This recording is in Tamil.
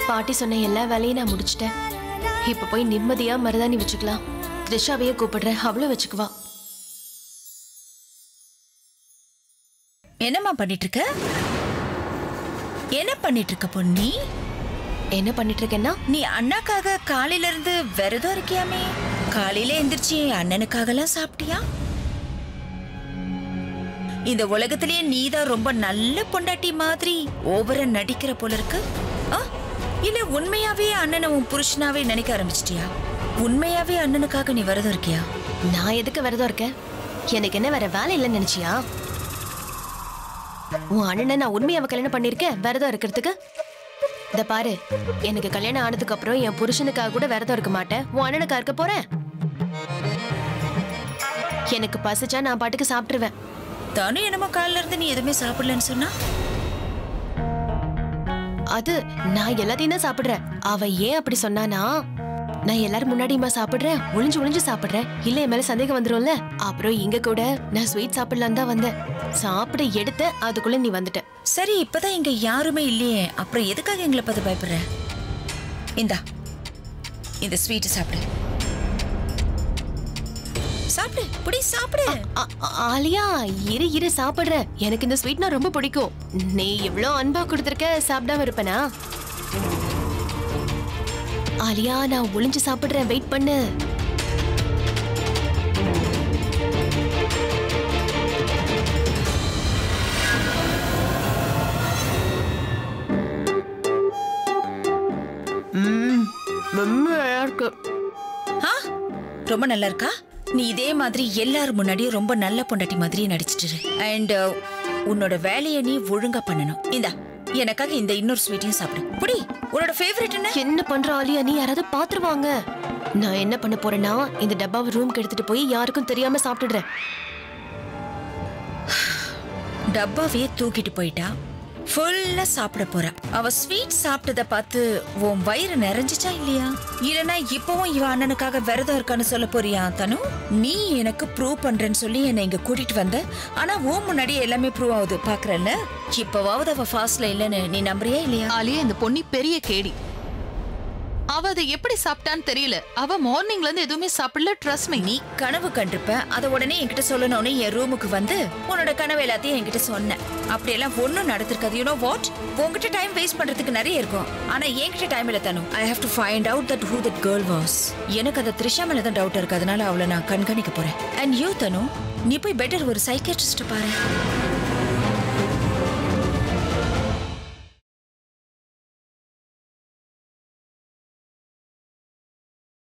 பாட்டி சொன்ன எல்லா வேலையும் நான் முடிச்சிட்டேன். இப்ப போய் நிம்மதியா மருதாணி வச்சுக்கலாம். த்ரிஷாவையே கூப்பிடுறேன், அவளும் வச்சுக்குவா. என்னம்மா பண்ணிட்டு இருக்க? என்ன பண்ணிட்டு இருக்க பொன்னி? என்ன பண்ணிட்டு இருக்கேன்னா, நீ அண்ணாக்காக காலையில இருந்து விரதம் இருக்கியாமே. காலையில எந்திரிச்சு அண்ணனுக்காகலாம் சாப்பிட்டியா? இந்த உலகத்திலேயே நீதான் ரொம்ப நல்ல பொண்டாட்டி மாதிரி ஓவரா நடிக்கிற போல இருக்கு. இல்ல உண்மையாவே அண்ணனை உன் புருஷனாவே நினைக்க ஆரம்பிச்சிட்டியா? உண்மையாவே அண்ணனுக்காக நீ விரதம் இருக்கியா? நான் எதுக்கு விரதம் இருக்கேன்? எனக்கு என்ன வேற வேலை இல்லைன்னு நினைச்சியா? உன் அண்ணனை நான் உண்மையாவை கல்யாணம் பண்ணிருக்கேன் விரதம் இருக்கிறதுக்கு. இத பாரு, எனக்கு கல்யாணம் ஆனதுக்கு அப்புறம் என் புருஷனுக்காக கூட விரதம் இருக்க மாட்டேன். உன் அண்ணனுக்கா இருக்க போறேன். எனக்கு பசிச்சா நான் பாட்டுக்கு சாப்பிட்டுருவேன். தானே என்னமோ காலையில இருந்து நீ எதுவுமே சாப்பிடலன்னு சொன்னா? அது நான் எல்லாத்தையும் தான் சாப்பிடுறேன். அவ ஏன் அப்படி சொன்னானா, நான் எல்லாரும் முன்னாடியுமா சாப்பிடுறேன், ஒளிஞ்சு ஒளிஞ்சு சாப்பிடுறேன். இல்ல என் மேல சந்தேகம் வந்துரும்ல. அப்புறம் இங்க கூட நான் ஸ்வீட் சாப்பிடலாம் தான் வந்தேன். சாப்பிட எடுத்த அதுக்குள்ள நீ வந்துட்ட. சரி, இப்பதான் இங்க யாருமே இல்லையே, அப்புறம் எதுக்காக எங்களை பார்த்து பயப்படுற? இந்தா இந்த ஸ்வீட் சாப்பிடு. சாப்பிடு, புடி சாப்பிடு. ஆலியா, இரு இரு சாப்பிடுற. எனக்கு இந்த ஸ்வீட்னா ரொம்ப பிடிக்கும். நீ எவ்வளவு அன்பா கொடுத்திருக்க, சாப்பிடாம இருப்பனா? ஆலியா, நான் ஒளிஞ்சு சாப்பிடுறேன், வெயிட் பண்ணு. ரொம்ப நல்லா இருக்கா? நீ இதே மாதிரி எல்லாரும் முன்னாடியும் ரொம்ப நல்ல பொண்டாட்டி மாதிரி நடிச்சிட்டு. அண்ட் உன்னோட வேலையை நீ ஒழுங்கா பண்ணணும். இந்தா எனக்காக இந்த இன்னொரு ஸ்வீட்டையும் சாப்பிடு. புடி. உன்னோட ஃபேவரட் என்ன? என்ன பண்ற ஆலியா? நீ யாராவது பாத்துருவாங்க. நான் என்ன பண்ண போறேன்னா, இந்த டப்பாவை ரூம்க்கு எடுத்துட்டு போய் யாருக்கும் தெரியாம சாப்பிட்டுடுறேன். டப்பாவே தூக்கிட்டு போயிட்டா ஃபுல்லா சாப்பிட போற. அவ ஸ்வீட் சாப்பிட்டத பார்த்து உன் வயிறு நிறைஞ்சிச்சா இல்லையா? இல்லனா இப்பவும் இவ அண்ணனுக்காக விரதம் இருக்கான்னு சொல்ல போறியா தனு? நீ எனக்கு ப்ரூவ் பண்றேன்னு சொல்லி என்னை இங்க கூட்டிட்டு வந்த. ஆனா உன் முன்னாடி எல்லாமே ப்ரூவ் ஆகுது பாக்குறல்ல. இப்பவாவது அவ ஃபாஸ்ட்ல இல்லன்னு நீ நம்புறியா இல்லையா? ஆலியா, இந்த பொண்ணி பெரிய கேடி. அவ அதை எப்படி சாப்பிட்டான்னு தெரியல. அவ மார்னிங்ல இருந்து எதுவுமே சாப்பிடல. Trust me. நீ கனவு கண்டிருப்ப, அத உடனே என்கிட்ட சொல்லணும்னு என் ரூமுக்கு வந்து உன்னோட கனவு எல்லாத்தையும் என்கிட்ட சொன்ன. அப்படியெல்லாம் ஒன்னும் நடந்திருக்காது. You know what? உங்ககிட்ட டைம் வேஸ்ட் பண்றதுக்கு நிறைய இருக்கும், ஆனா என்கிட்ட டைம் இல்ல Tanu. I have to find out that who that girl was. எனக்கு அந்த த்ரிஷா மேல தான் டவுட் இருக்கு, அதனால அவளை நான் கண்காணிக்க போறேன். அண்ட் யூ தனு, நீ போய் பெட்டர் ஒரு சைக்கியாட்ரிஸ்ட் பாரு.